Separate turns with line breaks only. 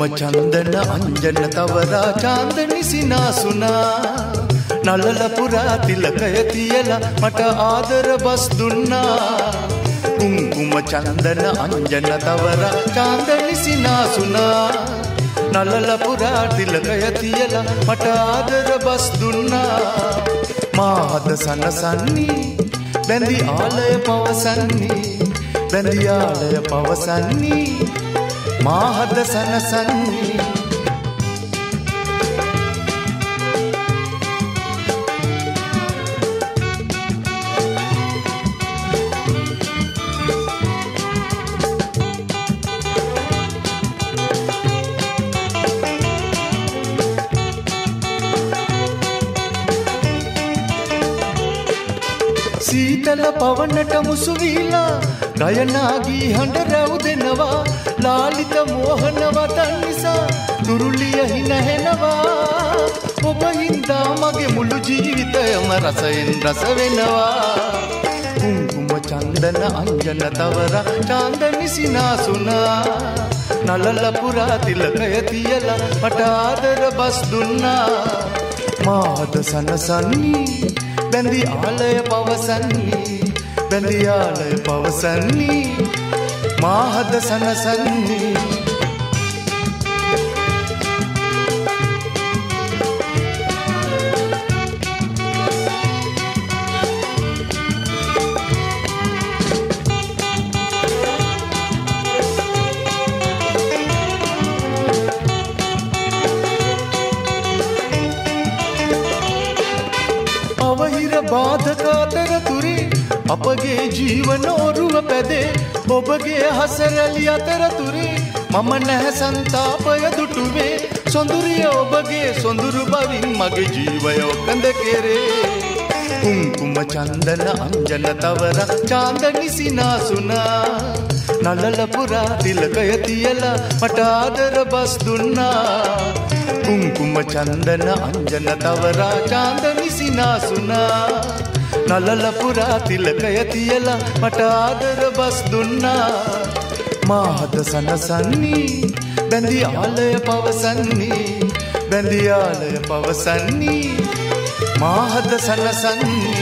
चंदन अंजन तवरा चांदनी सिनासुना नललपुरा तिलकय तियला मट आदर बस दुन्ना कुंकुम चंदन अंजन तवरा चांदनी सिनासुना नललपुरा तिलकय तियला मट आदर बस दुन्ना माहद सनसन्नी बंदी आलय पवसन्नी बंदी आलय पवसन्नी माहद सनसन्नी शीतल पवनट मुसुवीला गयनागी हंड रवुदेनवा लालित मोहनवा तन्निसा तुरुलिय हिनहेनवा ඔබ හින්දා මගේ මුළු ජීවිතයම රසයෙන් රස වෙනවා කුංකුම චන්දන අංජන තවර චාන්දනි සිනාසුනා නලලපුරා තිලකය තියලා මට ආදර බස් දුන්නා මාහද සනසන්නි බැඳි ආලය පවසන්නි බැඳි ආලය පවසන්නි මාහද සනසන්නි बाधक अतर तुरे अपगे जीवन ओरुव पैदे ඔබගේ හසරැලි අතර තුරේ මම නැහැ සංතාපය දුටුවේ සොඳුරිය ඔබගේ සොඳුරු බවින් මගේ ජීවය ඔකඳ කෙරේ කුංකුම චන්දන අංජන තවර චාන්දනි සිනාසුනා නලලපුරා තිලකය තියලා මට ආදර බස් දුන්නා කුංකුම චන්දන අංජන තවර චාන්දනි සිනාසුනා නලලපුරා තිලකය තියලා මට ආදර බස් දුන්නා මාහද සනසන්නි බැඳි ආලය පවසන්නි බැඳි ආලය පවසන්නි මාහද සනසන්නි